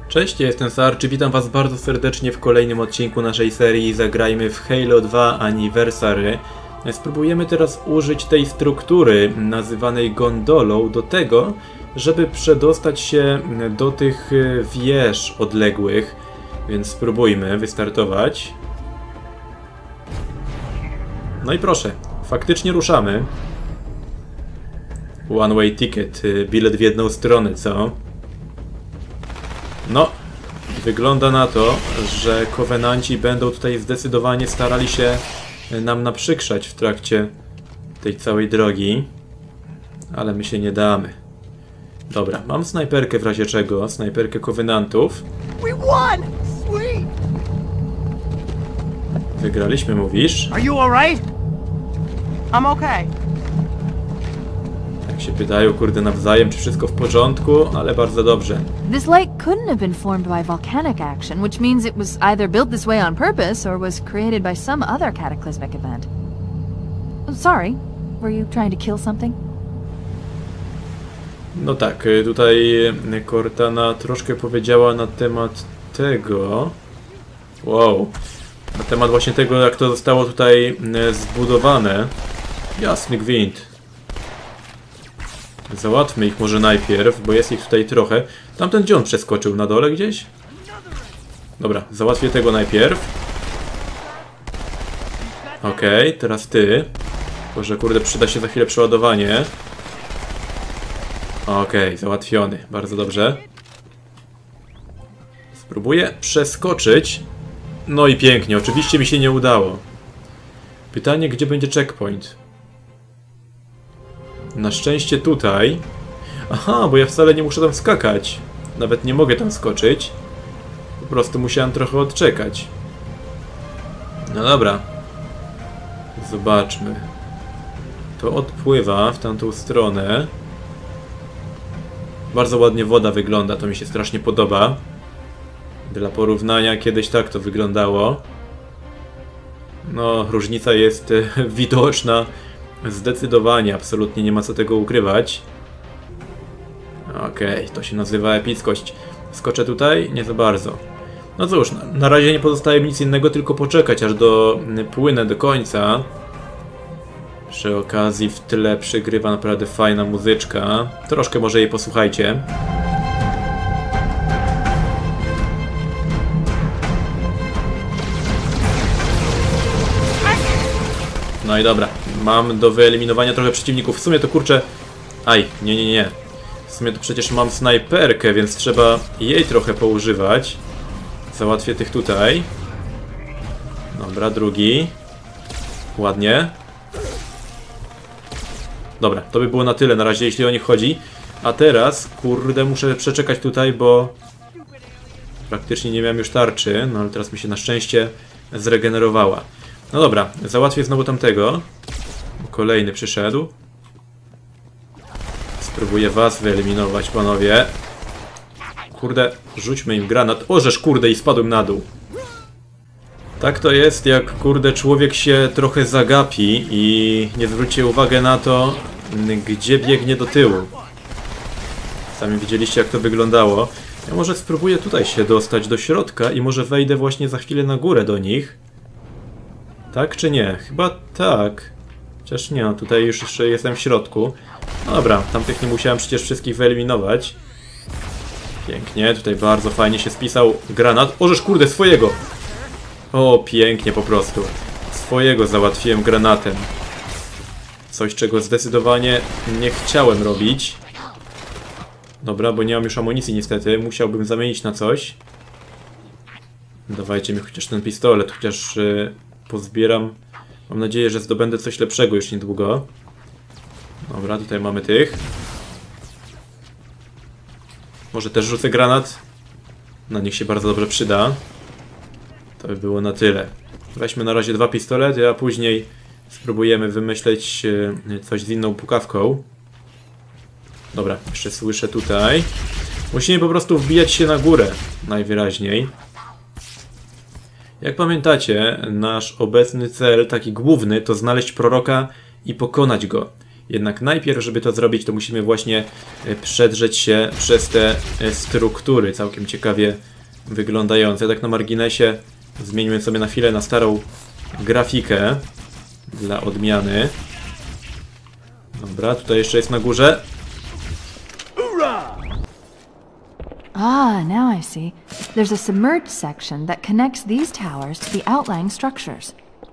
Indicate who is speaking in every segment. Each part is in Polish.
Speaker 1: Cześć, ja jestem Sarch, witam was bardzo serdecznie w kolejnym odcinku naszej serii Zagrajmy w Halo 2 Anniversary. Spróbujemy teraz użyć tej struktury nazywanej gondolą do tego, żeby przedostać się do tych wież odległych. Więc spróbujmy wystartować. No i proszę, faktycznie ruszamy. One way ticket, bilet w jedną stronę, co? No, wygląda na to, że kowenanci będą tutaj zdecydowanie starali się nam naprzykrzać w trakcie tej całej drogi. Ale my się nie damy. Dobra, mam snajperkę w razie czego, snajperkę kowenantów. Wygraliśmy, mówisz?
Speaker 2: Are you alright? I'm okay.
Speaker 1: Tak się pytają, kurde, nawzajem, czy wszystko w porządku, ale bardzo dobrze.
Speaker 3: This lake couldn't have been formed by volcanic action, which means it was either built this way on purpose or was created by some other cataclysmic event. Sorry, were you trying to kill something?
Speaker 1: No tak, tutaj Cortana troszkę powiedziała na temat tego... Wow. Na temat właśnie tego, jak to zostało tutaj zbudowane. Jasny gwint. Załatwmy ich może najpierw, bo jest ich tutaj trochę. Tamten gdzie on przeskoczył? Na dole gdzieś? Dobra, załatwię tego najpierw. Okej, teraz ty. Boże, kurde, przyda się za chwilę przeładowanie. Okej, załatwiony. Bardzo dobrze. Spróbuję przeskoczyć. No i pięknie, oczywiście mi się nie udało. Pytanie, gdzie będzie checkpoint? Na szczęście tutaj. Aha, bo ja wcale nie muszę tam skakać. Nawet nie mogę tam skoczyć. Po prostu musiałem trochę odczekać. No dobra. Zobaczmy. To odpływa w tamtą stronę. Bardzo ładnie woda wygląda, to mi się strasznie podoba. Dla porównania kiedyś tak to wyglądało. No, różnica jest widoczna. Zdecydowanie, absolutnie nie ma co tego ukrywać. Okej, to się nazywa epickość. Skoczę tutaj? Nie za bardzo. No cóż, na razie nie pozostaje mi nic innego, tylko poczekać, aż płynę do końca. Przy okazji w tle przygrywa naprawdę fajna muzyczka. Troszkę może jej posłuchajcie. No i dobra, mam do wyeliminowania trochę przeciwników. W sumie to kurczę... Aj, nie. W sumie to przecież mam snajperkę, więc trzeba jej trochę poużywać. Załatwię tych tutaj. Dobra, drugi. Ładnie. Dobra, to by było na tyle na razie, jeśli o nich chodzi. A teraz, kurde, muszę przeczekać tutaj, bo... praktycznie nie miałem już tarczy. No ale teraz mi się na szczęście zregenerowała. No dobra, załatwię znowu tamtego. Kolejny przyszedł. Spróbuję was wyeliminować, panowie. Kurde, rzućmy im granat. Ożeż, kurde, i spadłem na dół. Tak to jest, jak, kurde, człowiek się trochę zagapi i nie zwróci uwagę na to, gdzie biegnie do tyłu. Sami widzieliście, jak to wyglądało. Ja może spróbuję tutaj się dostać do środka i może wejdę właśnie za chwilę na górę do nich. Tak czy nie? Chyba tak. Chociaż nie, no tutaj już jeszcze jestem w środku. No dobra, tamtych nie musiałem przecież wszystkich wyeliminować. Pięknie, tutaj bardzo fajnie się spisał granat. Ożeż, kurde, swojego! O, pięknie po prostu. Swojego załatwiłem granatem. Coś, czego zdecydowanie nie chciałem robić. Dobra, bo nie mam już amunicji niestety. Musiałbym zamienić na coś. Dawajcie mi chociaż ten pistolet, chociaż... pozbieram. Mam nadzieję, że zdobędę coś lepszego już niedługo. Dobra, tutaj mamy tych. Może też rzucę granat. Na nich się bardzo dobrze przyda. To by było na tyle. Weźmy na razie 2 pistolety, a później spróbujemy wymyśleć coś z inną pukawką. Dobra, jeszcze słyszę tutaj. Musimy po prostu wbijać się na górę. Najwyraźniej. Jak pamiętacie, nasz obecny cel, taki główny, to znaleźć proroka i pokonać go. Jednak najpierw, żeby to zrobić, to musimy właśnie przedrzeć się przez te struktury, całkiem ciekawie wyglądające. Tak na marginesie zmieńmy sobie na chwilę na starą grafikę dla odmiany. Dobra, tutaj jeszcze jest na górze.
Speaker 3: Ah, now I see. There's a submerged section that connects these towers to the outlying structures.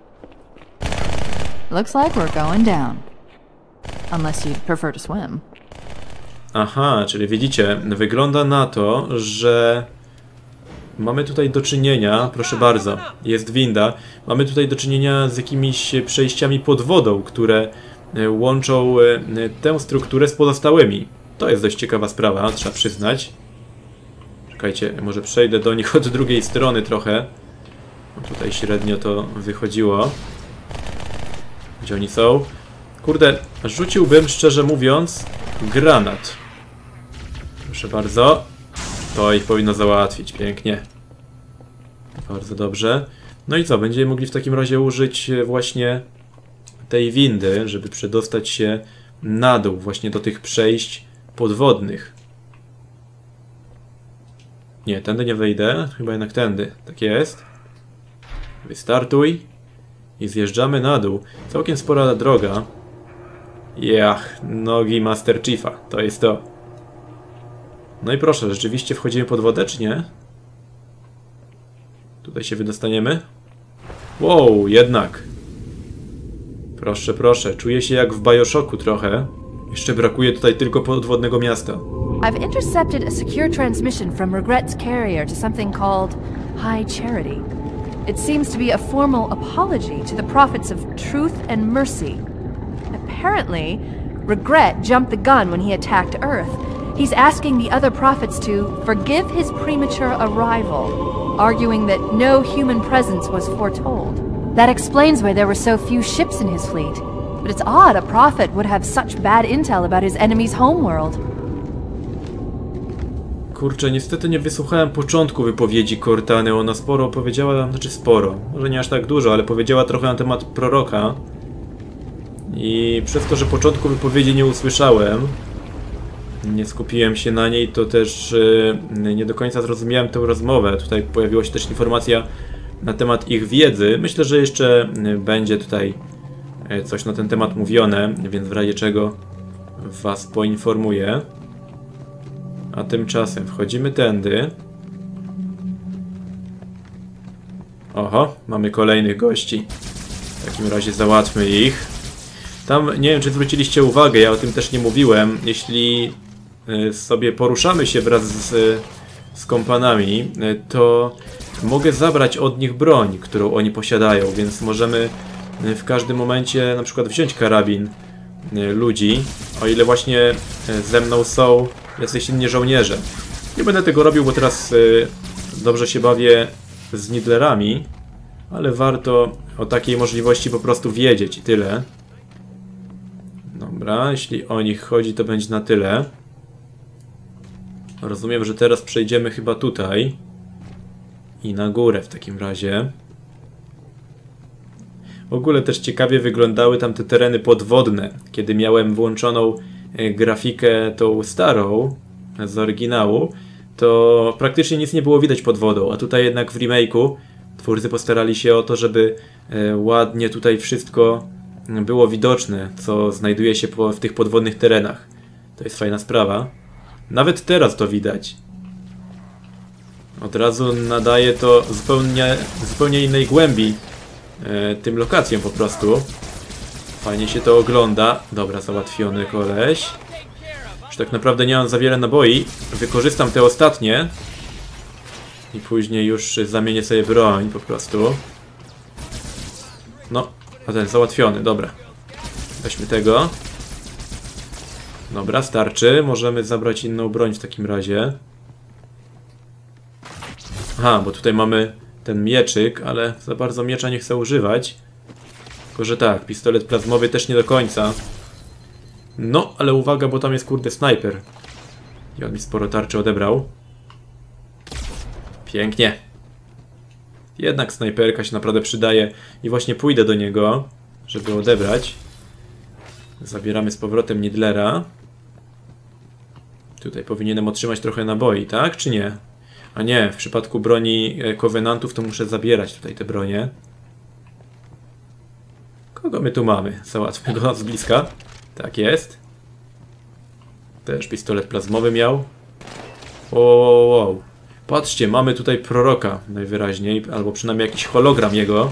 Speaker 3: Looks like we're going down. Unless you'd prefer to swim.
Speaker 1: Aha, czyli widzicie, wygląda na to, że mamy tutaj do czynienia, proszę bardzo, jest winda. Mamy tutaj do czynienia z jakimiś przejściami pod wodą, które łączą tę strukturę z pozostałymi. To jest dość ciekawa sprawa, trzeba przyznać. Czekajcie, może przejdę do nich od drugiej strony trochę. Tutaj średnio to wychodziło. Gdzie oni są? Kurde, rzuciłbym, szczerze mówiąc, granat. Proszę bardzo. To ich powinno załatwić, pięknie. Bardzo dobrze. No i co, będziemy mogli w takim razie użyć właśnie tej windy, żeby przedostać się na dół, właśnie do tych przejść podwodnych. Nie, tędy nie wejdę, chyba jednak tędy. Tak jest. Wystartuj. I zjeżdżamy na dół. Całkiem spora droga. Nogi Master Chiefa. To jest to. No i proszę, rzeczywiście wchodzimy pod wodę, czy nie? Tutaj się wydostaniemy. Wow, jednak. Proszę, proszę. Czuję się jak w Bioshocku trochę. Jeszcze brakuje tutaj tylko podwodnego miasta.
Speaker 3: I've intercepted a secure transmission from Regret's carrier to something called High Charity. It seems to be a formal apology to the prophets of truth and mercy. Apparently, Regret jumped the gun when he attacked Earth. He's asking the other prophets to forgive his premature arrival, arguing that no human presence was foretold. That explains why there were so few ships in his fleet. But it's odd a prophet would have such bad intel about his enemy's homeworld.
Speaker 1: Kurczę, niestety nie wysłuchałem początku wypowiedzi Cortany. Ona sporo opowiedziała, znaczy sporo, może nie aż tak dużo, ale powiedziała trochę na temat proroka. I przez to, że początku wypowiedzi nie usłyszałem, nie skupiłem się na niej, to też nie do końca zrozumiałem tę rozmowę. Tutaj pojawiła się też informacja na temat ich wiedzy. Myślę, że jeszcze będzie tutaj coś na ten temat mówione, więc w razie czego was poinformuję. A tymczasem wchodzimy tędy. Oho, mamy kolejnych gości. W takim razie załatwmy ich. Tam, nie wiem czy zwróciliście uwagę, ja o tym też nie mówiłem. Jeśli sobie poruszamy się wraz z kompanami, to mogę zabrać od nich broń, którą oni posiadają, więc możemy w każdym momencie na przykład wziąć karabin ludzi, o ile właśnie ze mną są jacyś inni żołnierze. Nie będę tego robił, bo teraz dobrze się bawię z Nidlerami, ale warto o takiej możliwości po prostu wiedzieć i tyle. Dobra, jeśli o nich chodzi, to będzie na tyle. Rozumiem, że teraz przejdziemy chyba tutaj i na górę w takim razie. W ogóle też ciekawie wyglądały tam te tereny podwodne. Kiedy miałem włączoną grafikę tą starą z oryginału, to praktycznie nic nie było widać pod wodą, a tutaj jednak w remake'u twórcy postarali się o to, żeby ładnie tutaj wszystko było widoczne, co znajduje się w tych podwodnych terenach. To jest fajna sprawa. Nawet teraz to widać. Od razu nadaje to zupełnie innej głębi tym lokacjom po prostu. Fajnie się to ogląda. Dobra, załatwiony koleś. Już tak naprawdę nie mam za wiele naboi. Wykorzystam te ostatnie. I później już zamienię sobie broń po prostu. No, a ten załatwiony, dobra. Weźmy tego. Dobra, starczy. Możemy zabrać inną broń w takim razie. Aha, bo tutaj mamy ten mieczyk, ale za bardzo miecza nie chcę używać. Tylko, że tak, pistolet plazmowy też nie do końca. No, ale uwaga, bo tam jest kurde snajper. I on mi sporo tarczy odebrał. Pięknie. Jednak snajperka się naprawdę przydaje i właśnie pójdę do niego, żeby odebrać. Zabieramy z powrotem Nidlera. Tutaj powinienem otrzymać trochę naboi, tak? Czy nie? A nie, w przypadku broni Covenantów to muszę zabierać tutaj te bronie. Kogo my tu mamy? Załatwmy go z bliska. Tak jest. Też pistolet plazmowy miał. Wow. Patrzcie, mamy tutaj proroka najwyraźniej, albo przynajmniej jakiś hologram jego.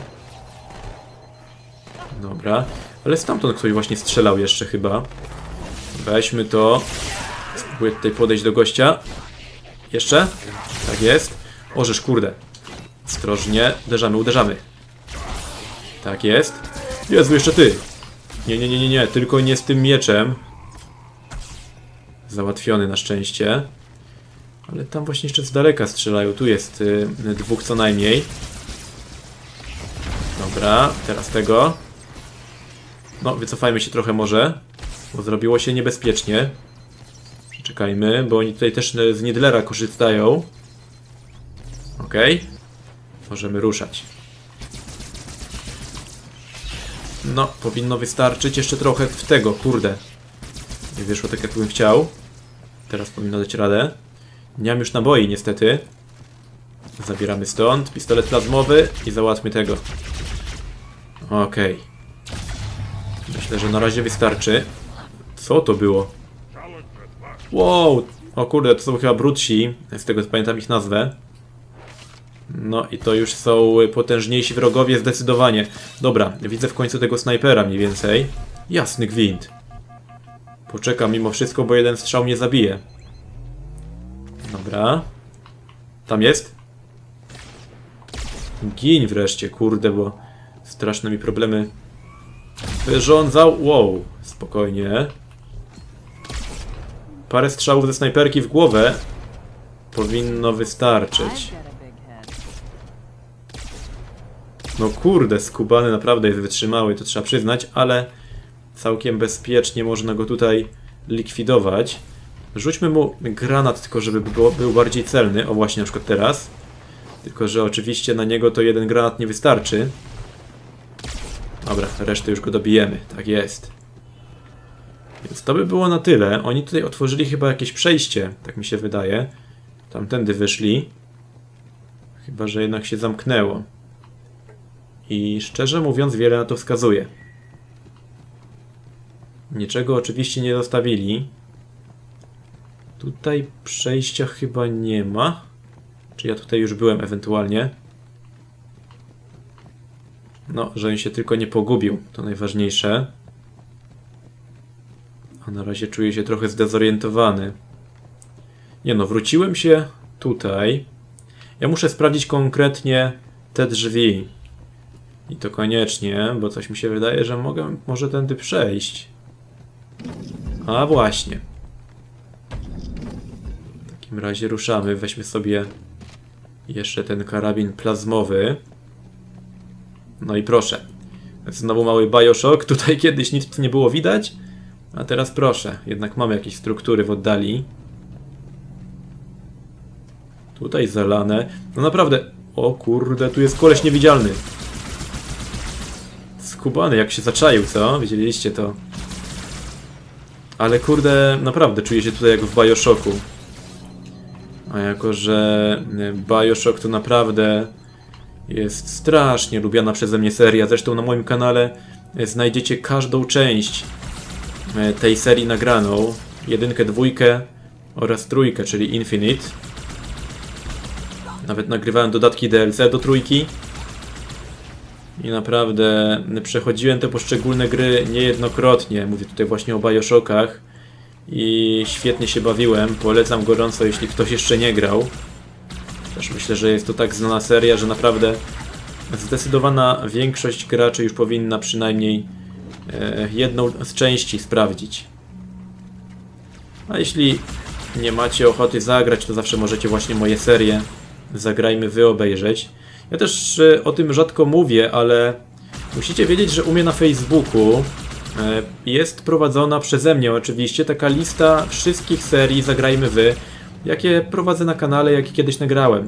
Speaker 1: Dobra, ale stamtąd ktoś właśnie strzelał jeszcze chyba. Weźmy to. Spróbuję tutaj podejść do gościa. Jeszcze? Tak jest. Orzesz, kurde. Ostrożnie. Uderzamy. Tak jest. Jezu, jeszcze ty. Nie. Tylko nie z tym mieczem. Załatwiony na szczęście. Ale tam właśnie jeszcze z daleka strzelają. Tu jest dwóch co najmniej. Dobra, teraz tego. No, wycofajmy się trochę może. Bo zrobiło się niebezpiecznie. Czekajmy, bo oni tutaj też z Nidlera korzystają. Okej. Możemy ruszać. No, powinno wystarczyć. Jeszcze trochę w tego, kurde. Nie wyszło tak, jak bym chciał. Teraz powinno dać radę. Nie mam już naboi, niestety. Zabieramy stąd. Pistolet plazmowy i załatwmy tego. Okej. Myślę, że na razie wystarczy. Co to było? Wow! O kurde, to są chyba brutsi. Z tego co pamiętam ich nazwę. No i to już są potężniejsi wrogowie zdecydowanie. Dobra, widzę w końcu tego snajpera mniej więcej. Jasny gwint. Poczekam mimo wszystko, bo jeden strzał mnie zabije. Dobra. Tam jest? Gin wreszcie, kurde, bo straszne mi problemy wyrządzał. Wow, spokojnie. Parę strzałów ze snajperki w głowę powinno wystarczyć. No kurde, skubany naprawdę jest wytrzymały, to trzeba przyznać, ale całkiem bezpiecznie można go tutaj likwidować. Rzućmy mu granat, tylko żeby był bardziej celny. O, właśnie na przykład teraz. Tylko że oczywiście na niego to jeden granat nie wystarczy. Dobra, resztę już go dobijemy. Tak jest. Więc to by było na tyle. Oni tutaj otworzyli chyba jakieś przejście, tak mi się wydaje. Tamtędy wyszli. Chyba że jednak się zamknęło. I szczerze mówiąc wiele na to wskazuje. Niczego oczywiście nie zostawili. Tutaj przejścia chyba nie ma. Czy ja tutaj już byłem ewentualnie? No, żebym się tylko nie pogubił. To najważniejsze. A na razie czuję się trochę zdezorientowany. Nie no, wróciłem się tutaj. Ja muszę sprawdzić konkretnie te drzwi. I to koniecznie, bo coś mi się wydaje, że może tędy przejść. A właśnie. W takim razie ruszamy. Weźmy sobie jeszcze ten karabin plazmowy. No i proszę. Znowu mały Bioshock. Tutaj kiedyś nic nie było widać. A teraz proszę. Jednak mamy jakieś struktury w oddali. Tutaj zalane. No naprawdę. O kurde, tu jest koleś niewidzialny. Skubany, jak się zaczaił, co? Widzieliście to? Ale kurde, naprawdę czuję się tutaj jak w Bioshocku. A jako, że Bioshock to naprawdę jest strasznie lubiana przeze mnie seria. Zresztą na moim kanale znajdziecie każdą część tej serii nagraną. 1, 2 oraz 3, czyli Infinite. Nawet nagrywałem dodatki DLC do 3. I naprawdę przechodziłem te poszczególne gry niejednokrotnie. Mówię tutaj właśnie o Bioshockach. I świetnie się bawiłem. Polecam gorąco, jeśli ktoś jeszcze nie grał. Też myślę, że jest to tak znana seria, że naprawdę zdecydowana większość graczy już powinna przynajmniej jedną z części sprawdzić. A jeśli nie macie ochoty zagrać, to zawsze możecie właśnie moje serie Zagrajmy Wy obejrzeć. Ja też o tym rzadko mówię, ale musicie wiedzieć, że u mnie na Facebooku jest prowadzona przeze mnie oczywiście taka lista wszystkich serii Zagrajmy Wy, jakie prowadzę na kanale, jakie kiedyś nagrałem.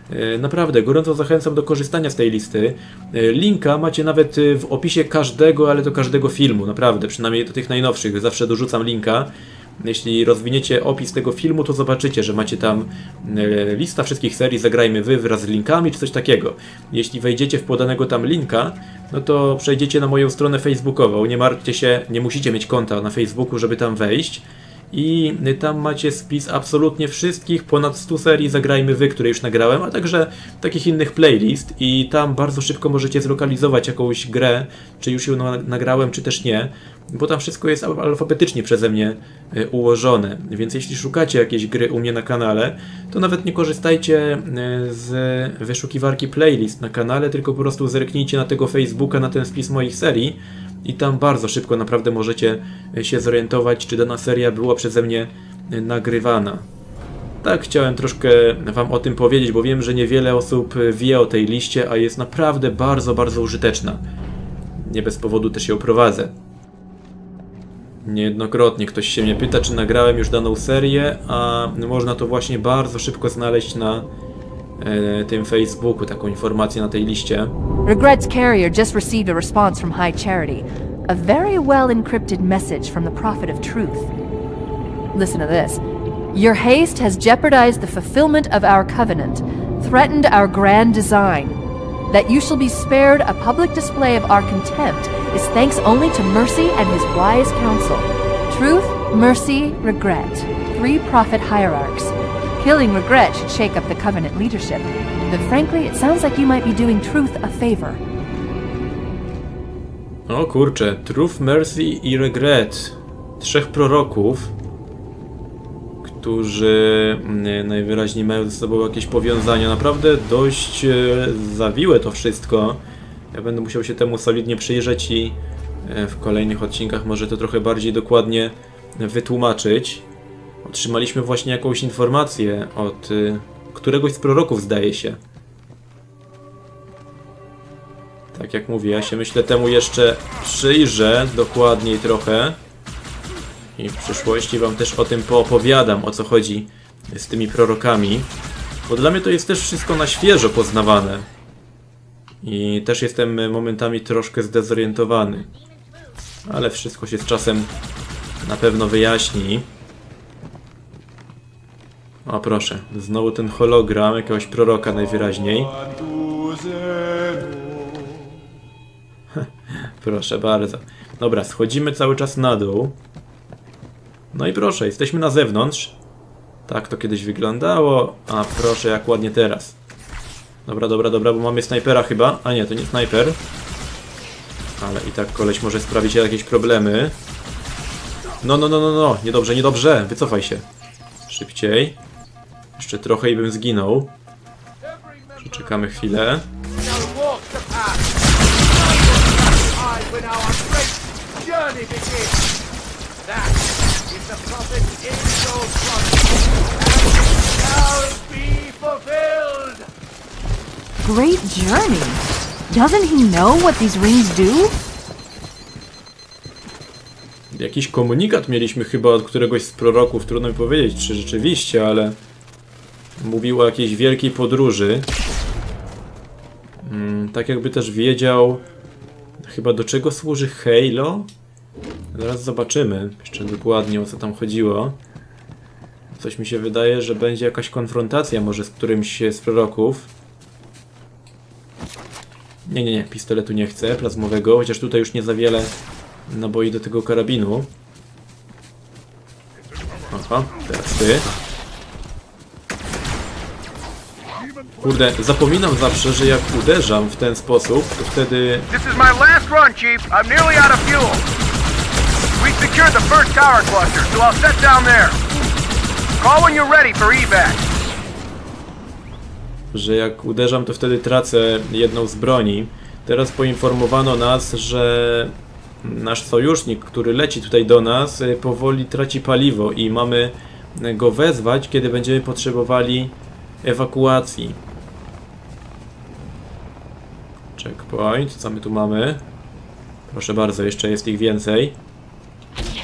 Speaker 1: Naprawdę, gorąco zachęcam do korzystania z tej listy. Linka macie nawet w opisie każdego, ale to każdego filmu, naprawdę, przynajmniej do tych najnowszych. Zawsze dorzucam linka. Jeśli rozwiniecie opis tego filmu, to zobaczycie, że macie tam lista wszystkich serii Zagrajmy Wy wraz z linkami, czy coś takiego. Jeśli wejdziecie w podanego tam linka, no to przejdziecie na moją stronę facebookową. Nie martwcie się, nie musicie mieć konta na Facebooku, żeby tam wejść. I tam macie spis absolutnie wszystkich ponad 100 serii Zagrajmy Wy, które już nagrałem, a także takich innych playlist i tam bardzo szybko możecie zlokalizować jakąś grę, czy już ją nagrałem, czy też nie, bo tam wszystko jest alfabetycznie przeze mnie ułożone, więc jeśli szukacie jakiejś gry u mnie na kanale, to nawet nie korzystajcie z wyszukiwarki playlist na kanale, tylko po prostu zerknijcie na tego Facebooka, na ten spis moich serii, i tam bardzo szybko naprawdę możecie się zorientować, czy dana seria była przeze mnie nagrywana. Tak, chciałem troszkę wam o tym powiedzieć, bo wiem, że niewiele osób wie o tej liście, a jest naprawdę bardzo, bardzo użyteczna. Nie bez powodu też ją prowadzę. Niejednokrotnie ktoś się mnie pyta, czy nagrałem już daną serię, a można to właśnie bardzo szybko znaleźć na tym Facebooku, taką informację na tej liście.
Speaker 3: Regrets Carrier just received a response from High Charity. A very well encrypted message from the Prophet of Truth. Listen to this. Your haste has jeopardized the fulfillment of our covenant, threatened our grand design. That you shall be spared a public display of our contempt is thanks only to Mercy and his wise counsel. Truth, Mercy, Regret. 3 prophet hierarchs. Killing Regret should shake up the Covenant leadership, but frankly, it sounds like you might be doing Truth a favor.
Speaker 1: O kurczę, Truth, Mercy i Regret. 3 proroków, którzy najwyraźniej mają ze sobą jakieś powiązania. Naprawdę dość zawiłe to wszystko. Ja będę musiał się temu solidnie przyjrzeć i w kolejnych odcinkach może to trochę bardziej dokładnie wytłumaczyć. Otrzymaliśmy właśnie jakąś informację od któregoś z proroków, zdaje się. Tak jak mówię, ja się myślę temu jeszcze przyjrzę dokładniej trochę. I w przyszłości wam też o tym poopowiadam, o co chodzi z tymi prorokami. Bo dla mnie to jest też wszystko na świeżo poznawane. I też jestem momentami troszkę zdezorientowany. Ale wszystko się z czasem na pewno wyjaśni. O proszę, znowu ten hologram jakiegoś proroka najwyraźniej. Proszę bardzo. Dobra, schodzimy cały czas na dół. No i proszę, jesteśmy na zewnątrz. Tak to kiedyś wyglądało. A proszę, jak ładnie teraz. Dobra, dobra, dobra, bo mamy snajpera chyba. A nie, to nie snajper. Ale i tak koleś może sprawić jakieś problemy. No, no, no, no, no. Niedobrze, niedobrze. Wycofaj się. Szybciej. Jeszcze trochę i bym zginął. Przeczekamy chwilę.
Speaker 3: Great journey. Doesn't he know what these rings do?
Speaker 1: Jakiś komunikat mieliśmy chyba od któregoś z proroków, trudno mi powiedzieć, czy rzeczywiście, ale mówił o jakiejś wielkiej podróży. Tak jakby też wiedział chyba do czego służy Halo. Zaraz zobaczymy jeszcze dokładnie, o co tam chodziło. Coś mi się wydaje, że będzie jakaś konfrontacja może z którymś z proroków. Nie, nie, nie, pistoletu nie chcę, plazmowego, chociaż tutaj już nie za wiele naboi do tego karabinu. Aha, teraz ty. Kurde, zapominam zawsze, że jak uderzam w ten sposób, to wtedy...
Speaker 4: This is my last run, Chief. I'm nearly out of fuel. We secured the first tower cluster, so I'll set down there. Call when you're ready for evac.
Speaker 1: Że jak uderzam, to wtedy tracę jedną z broni. Teraz poinformowano nas, że nasz sojusznik, który leci tutaj do nas, powoli traci paliwo i mamy go wezwać, kiedy będziemy potrzebowali ewakuacji. Checkpoint, co my tu mamy? Proszę bardzo, jeszcze jest ich więcej.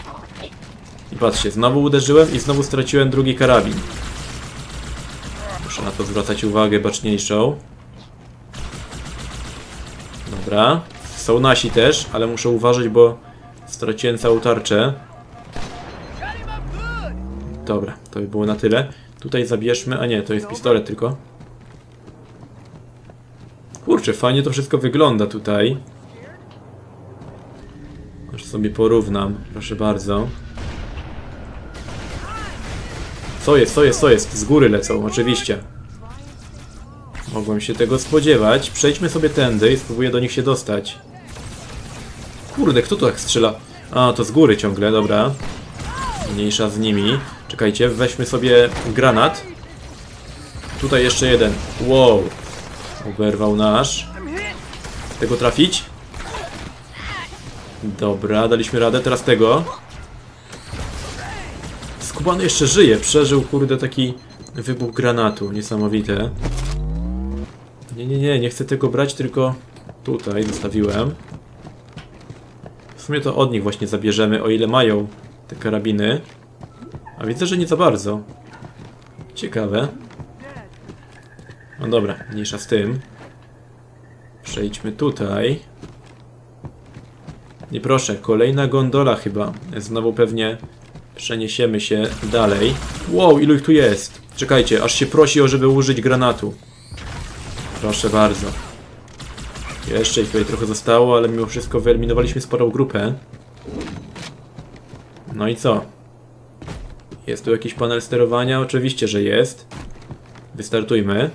Speaker 1: I patrzcie, znowu uderzyłem i znowu straciłem drugi karabin. Muszę na to zwracać uwagę baczniejszą. Dobra. Są nasi też, ale muszę uważać, bo straciłem całą tarczę. Dobra, to by było na tyle. Tutaj zabierzmy... A nie, to jest pistolet tylko. Kurczę, fajnie to wszystko wygląda tutaj. Aż sobie porównam, proszę bardzo. Co jest, co jest, co jest? Z góry lecą, oczywiście. Mogłem się tego spodziewać. Przejdźmy sobie tędy i spróbuję do nich się dostać. Kurde, kto tu tak strzela? A, to z góry ciągle, dobra. Mniejsza z nimi. Czekajcie, weźmy sobie granat. Tutaj jeszcze jeden. Wow. Oberwał nasz. Tego trafić? Dobra, daliśmy radę. Teraz tego. Skubany jeszcze żyje. Przeżył, kurde, taki wybuch granatu. Niesamowite. Nie chcę tego brać, tylko tutaj zostawiłem. W sumie to od nich właśnie zabierzemy, o ile mają te karabiny. A widzę, że nie za bardzo. Ciekawe. No dobra, mniejsza z tym. Przejdźmy tutaj. I proszę, kolejna gondola chyba. Znowu pewnie przeniesiemy się dalej. Wow, ilu ich tu jest? Czekajcie, aż się prosi o, żeby użyć granatu. Proszę bardzo. Jeszcze ich tutaj trochę zostało, ale mimo wszystko wyeliminowaliśmy sporą grupę. No i co? Jest tu jakiś panel sterowania? Oczywiście, że jest. Wystartujmy.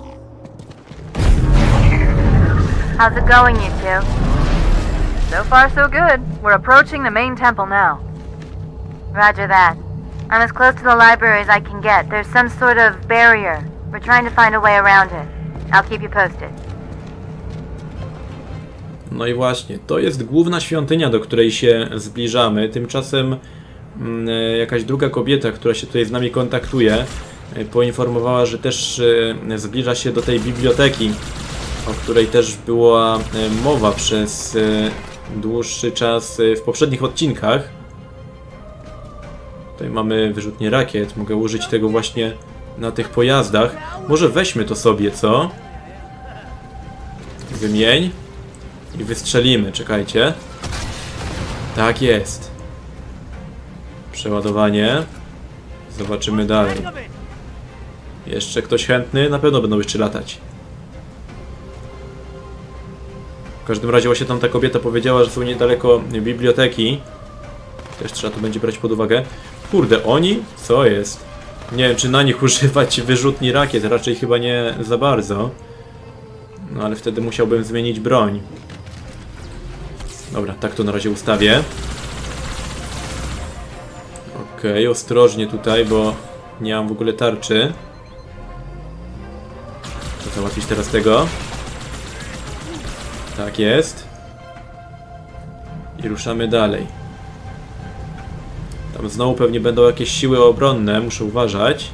Speaker 5: How's it going, you two? So far, so good. We're approaching the main temple now. Roger that. I'm as close to the library as I can get. There's some sort of barrier. We're trying to find a way around it. I'll keep you posted.
Speaker 1: No i właśnie, to jest główna świątynia, do której się zbliżamy. Tymczasem jakaś druga kobieta, która się tutaj z nami kontaktuje, poinformowała, że też zbliża się do tej biblioteki, o której też była mowa przez dłuższy czas w poprzednich odcinkach. Tutaj mamy wyrzutnię rakiet, mogę użyć tego właśnie na tych pojazdach. Może weźmy to sobie, co? Wymień. I wystrzelimy, czekajcie. Tak jest. Przeładowanie. Zobaczymy dalej. Jeszcze ktoś chętny? Na pewno będą jeszcze latać. W każdym razie właśnie tam ta kobieta powiedziała, że są niedaleko biblioteki. Też trzeba to będzie brać pod uwagę. Kurde, oni? Co jest? Nie wiem, czy na nich używać wyrzutni rakiet. Raczej chyba nie za bardzo. No ale wtedy musiałbym zmienić broń. Dobra, tak to na razie ustawię. Okej, ostrożnie tutaj, bo nie mam w ogóle tarczy. To załatwić teraz tego. Tak jest. I ruszamy dalej. Tam znowu pewnie będą jakieś siły obronne, muszę uważać.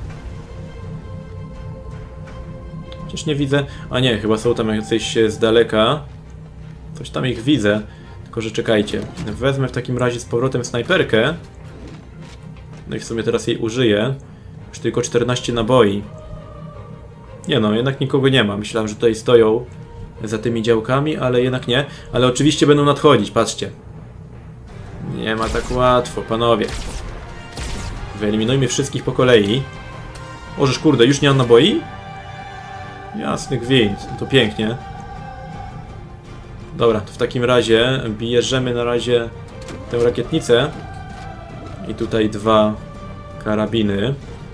Speaker 1: Chociaż nie widzę... A nie, chyba są tam jacyś z daleka. Coś tam ich widzę. Tylko że czekajcie. Wezmę w takim razie z powrotem snajperkę. No i w sumie teraz jej użyję. Już tylko 14 naboi. Nie no, jednak nikogo nie ma. Myślałem, że tutaj stoją za tymi działkami, ale jednak nie. Ale oczywiście będą nadchodzić, patrzcie. Nie ma tak łatwo, panowie. Wyeliminujmy wszystkich po kolei. Ożeż kurde, już nie mam naboi? Jasny gwint, to pięknie. Dobra, to w takim razie bierzemy na razie tę rakietnicę. I tutaj 2 karabiny.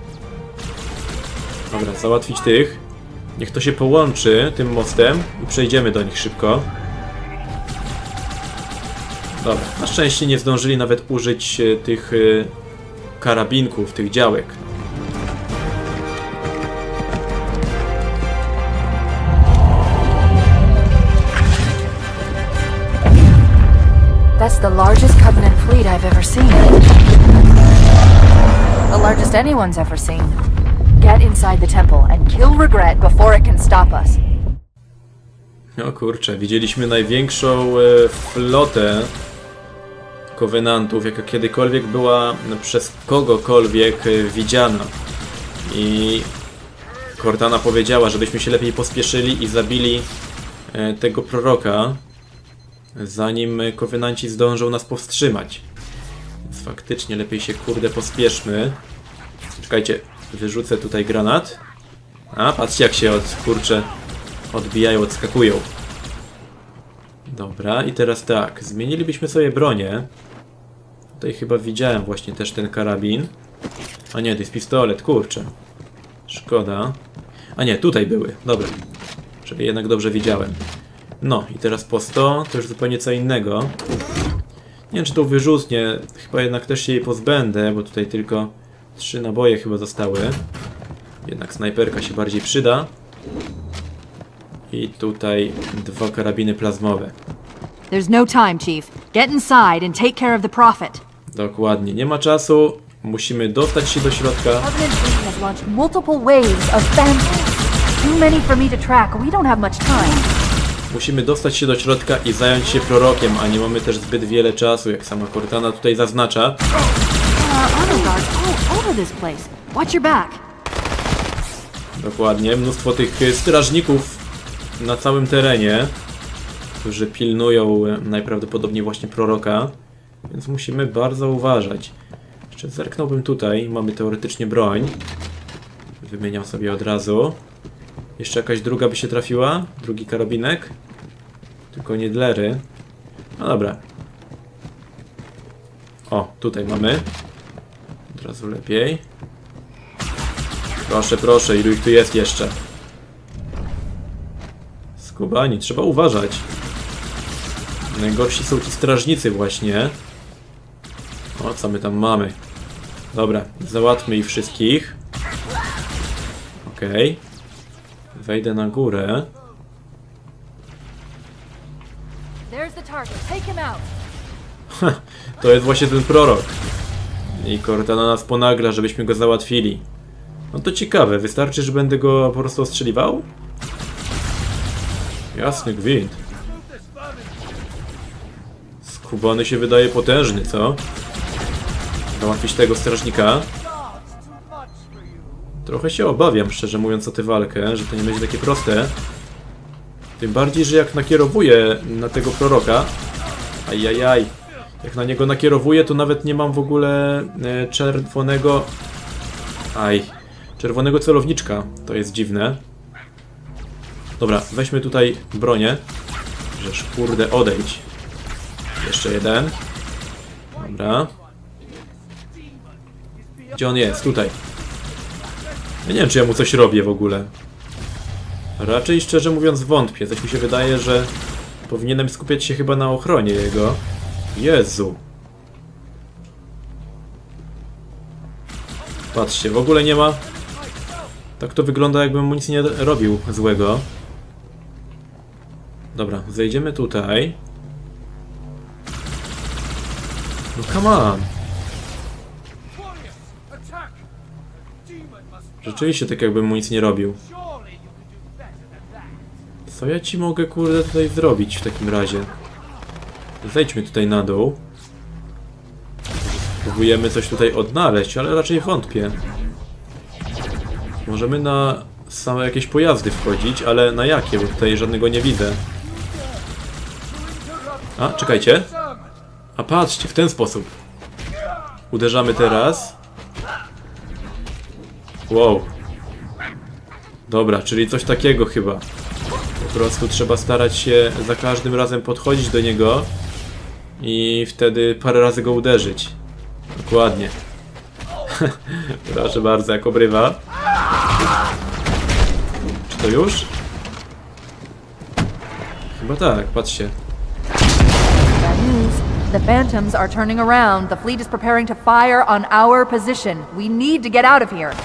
Speaker 1: Dobra, załatwić tych. Niech to się połączy tym mostem i przejdziemy do nich szybko. Dobra, na szczęście nie zdążyli nawet użyć tych karabinków, tych działek.
Speaker 3: That's the largest Covenant fleet I've ever seen. The largest anyone's ever seen. Get inside the temple and kill Regret before it can stop us.
Speaker 1: O kurczę, widzieliśmy największą flotę Covenantów, jaka kiedykolwiek była przez kogokolwiek widziana. I Cortana powiedziała, żebyśmy się lepiej pospieszyli i zabili tego proroka, zanim kowenanci zdążą nas powstrzymać. Więc faktycznie lepiej się, kurde, pospieszmy. Czekajcie, wyrzucę tutaj granat. A, patrzcie jak się kurczę, odbijają, odskakują. Dobra, i teraz tak, zmienilibyśmy sobie bronię. Tutaj chyba widziałem właśnie też ten karabin. A nie, to jest pistolet, kurczę. Szkoda. A nie, tutaj były, dobra. Czyli jednak dobrze widziałem. No, i teraz po 100, to już zupełnie co innego. Nie wiem, czy to wyrzutnie, chyba jednak też się jej pozbędę, bo tutaj tylko 3 naboje chyba zostały. Jednak snajperka się bardziej przyda. I tutaj 2 karabiny plazmowe.
Speaker 3: There's no time, Chief. Get inside and take care of the Prophet.
Speaker 1: Dokładnie, nie ma czasu. Musimy dostać się do środka.
Speaker 3: Covenant Fleet has launched multiple waves of phantoms. Too many for me to track. We don't have much time.
Speaker 1: Musimy dostać się do środka i zająć się prorokiem, a nie mamy też zbyt wiele czasu, jak sama Cortana tutaj zaznacza.
Speaker 3: Honor guards all over this place. Watch your back.
Speaker 1: Dokładnie, mnóstwo tych strażników na całym terenie, którzy pilnują najprawdopodobniej właśnie proroka, więc musimy bardzo uważać. Jeszcze zerknąłbym tutaj, mamy teoretycznie broń. Wymieniam sobie od razu. Jeszcze jakaś druga by się trafiła? Drugi karabinek? Tylko nie dlery. No dobra. O, tutaj mamy. Od razu lepiej. Proszę, proszę, ilu ich tu jest jeszcze? Skubani, trzeba uważać. Najgorsi są ci strażnicy właśnie. O, co my tam mamy? Dobra, załatwmy ich wszystkich. Okej. Wejdę na górę.
Speaker 3: There's the target. Take him out.
Speaker 1: To jest właśnie ten prorok. I Cortana nas ponagla, żebyśmy go załatwili. No to ciekawe, wystarczy, że będę go po prostu ostrzeliwał? Jasny gwint. Skubany się wydaje potężny, co? Załatwić tego strażnika. Trochę się obawiam, szczerze mówiąc, o tę walkę, że to nie będzie takie proste. Tym bardziej, że jak nakierowuję na tego proroka... Ajajaj. Jak na niego nakierowuję, to nawet nie mam w ogóle czerwonego... Czerwonego celowniczka. To jest dziwne. Dobra, weźmy tutaj bronię. Żeż kurde, odejdź. Jeszcze jeden. Dobra. Gdzie on jest? Tutaj. Ja nie wiem, czy ja mu coś robię w ogóle. Raczej, szczerze mówiąc, wątpię. Coś mi się wydaje, że powinienem skupiać się chyba na ochronie jego. Jezu. Patrzcie, w ogóle nie ma... Tak to wygląda, jakbym mu nic nie robił złego. Dobra, zejdziemy tutaj. No come on. Rzeczywiście tak jakbym mu nic nie robił. Co ja ci mogę, kurde, tutaj zrobić w takim razie? Zejdźmy tutaj na dół. Próbujemy coś tutaj odnaleźć, ale raczej wątpię. Możemy na same jakieś pojazdy wchodzić, ale na jakie? Bo tutaj żadnego nie widzę. A, czekajcie. A patrzcie, w ten sposób. Uderzamy teraz. Wow. Dobra, czyli coś takiego chyba. Po prostu trzeba starać się za każdym razem podchodzić do niego i wtedy parę razy go uderzyć. Dokładnie. Proszę bardzo, jak obrywa. Czy to już? Chyba tak, patrzcie.
Speaker 3: Bad news. The Phantoms are turning around. The fleet is preparing to fire on our position. We need to get out of here.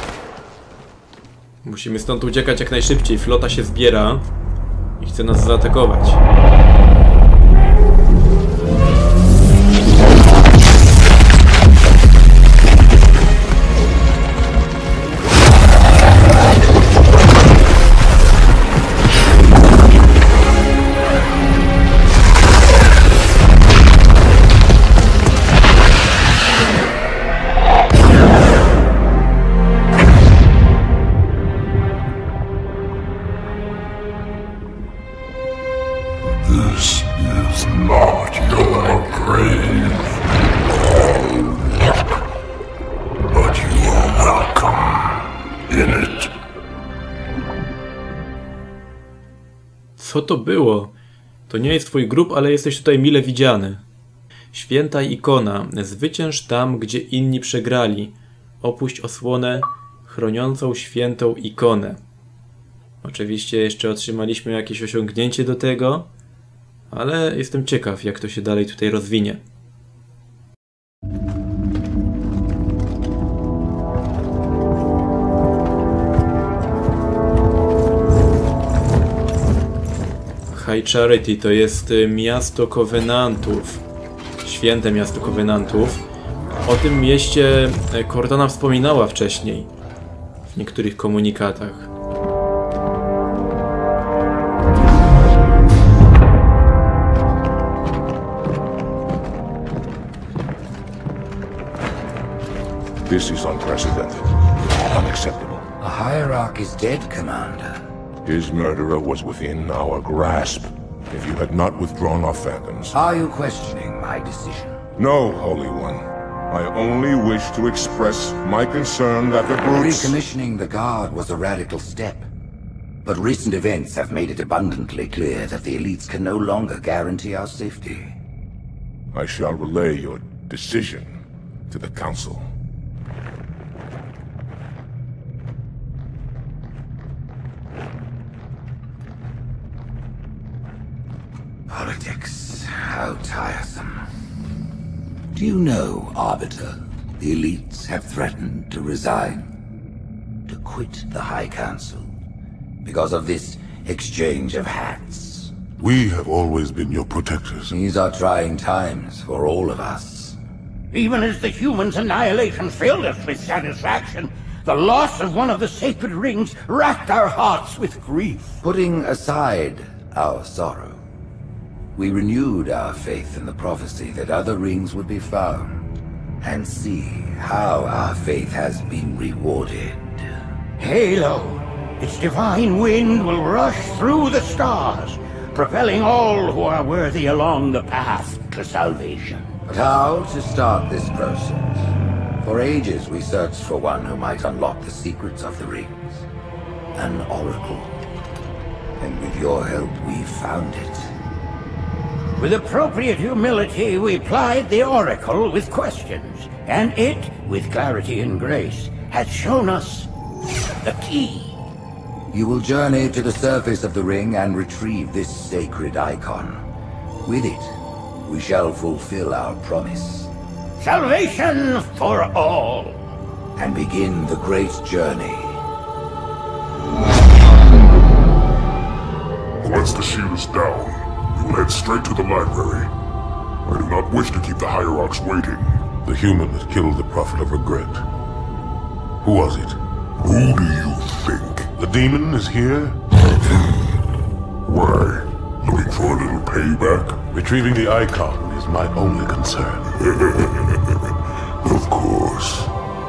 Speaker 1: Musimy stąd uciekać jak najszybciej. Flota się zbiera i chce nas zaatakować. Co to było? To nie jest twój grób, ale jesteś tutaj mile widziany. Święta ikona. Zwycięż tam, gdzie inni przegrali. Opuść osłonę chroniącą świętą ikonę. Oczywiście jeszcze otrzymaliśmy jakieś osiągnięcie do tego, ale jestem ciekaw, jak to się dalej tutaj rozwinie. High Charity to jest miasto Covenantów. Święte miasto Covenantów. O tym mieście Cortana wspominała wcześniej w niektórych komunikatach.
Speaker 6: This is unprecedented. Unacceptable.
Speaker 7: A hierarch is dead, Commander.
Speaker 6: His murderer was within our grasp. If you had not withdrawn our phantoms...
Speaker 7: Are you questioning my decision?
Speaker 6: No, Holy One. I only wish to express my concern that the brutes...
Speaker 7: Recommissioning the Guard was a radical step. But recent events have made it abundantly clear that the elites can no longer guarantee our safety.
Speaker 6: I shall relay your decision to the Council.
Speaker 7: Politics, how tiresome. Do you know, Arbiter, the elites have threatened to resign, to quit the High Council, because of this exchange of hats?
Speaker 6: We have always been your protectors.
Speaker 7: These are trying times for all of us.
Speaker 8: Even as the humans' annihilation filled us with satisfaction, the loss of one of the sacred rings racked our hearts with grief.
Speaker 7: Putting aside our sorrow, we renewed our faith in the prophecy that other rings would be found, and see how our faith has been rewarded.
Speaker 8: Halo, its divine wind will rush through the stars, propelling all who are worthy along the path to salvation.
Speaker 7: But how to start this process? For ages we searched for one who might unlock the secrets of the rings. An oracle. And with your help we found it.
Speaker 8: With appropriate humility, we plied the Oracle with questions, and it, with clarity and grace, has shown us the key.
Speaker 7: You will journey to the surface of the ring and retrieve this sacred icon. With it, we shall fulfill our promise.
Speaker 8: Salvation for all.
Speaker 7: And begin the great journey.
Speaker 6: Once the shield is down, we will head straight to the library. I do not wish to keep the Hierarchs waiting. The human that killed the Prophet of Regret. Who was it? Who do you think? The demon is here? Why? Looking for a little payback? Retrieving the icon is my only concern. Of course.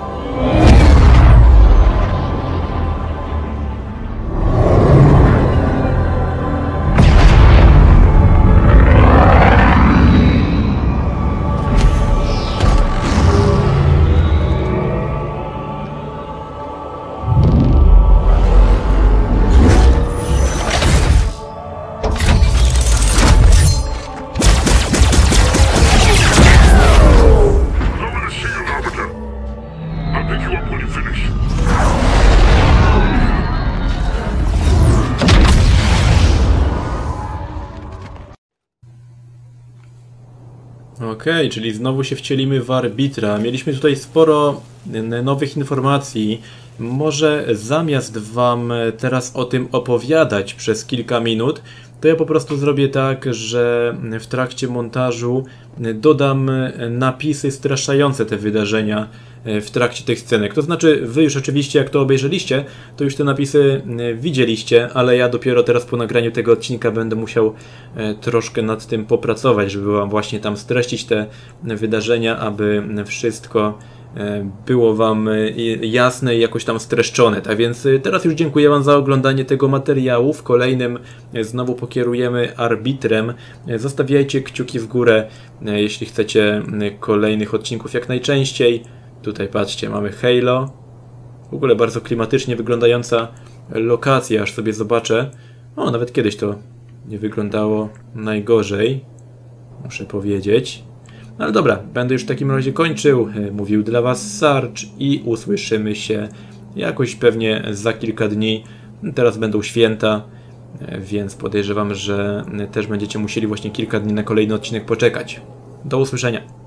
Speaker 1: Okej, czyli znowu się wcielimy w arbitra. Mieliśmy tutaj sporo nowych informacji. Może zamiast wam teraz o tym opowiadać przez kilka minut, to ja po prostu zrobię tak, że w trakcie montażu dodam napisy streszczające te wydarzenia w trakcie tych scenek. To znaczy, wy już oczywiście jak to obejrzeliście, to już te napisy widzieliście, ale ja dopiero teraz po nagraniu tego odcinka będę musiał troszkę nad tym popracować, żeby wam właśnie tam streścić te wydarzenia, aby wszystko było wam jasne i jakoś tam streszczone. Tak więc teraz już dziękuję wam za oglądanie tego materiału. W kolejnym znowu pokierujemy arbitrem. Zostawiajcie kciuki w górę, jeśli chcecie kolejnych odcinków jak najczęściej. Tutaj patrzcie, mamy Halo. W ogóle bardzo klimatycznie wyglądająca lokacja, aż sobie zobaczę. O, nawet kiedyś to nie wyglądało najgorzej, muszę powiedzieć. No ale dobra, będę już w takim razie kończył. Mówił dla was Sarge i usłyszymy się jakoś pewnie za kilka dni. Teraz będą święta, więc podejrzewam, że też będziecie musieli właśnie kilka dni na kolejny odcinek poczekać. Do usłyszenia.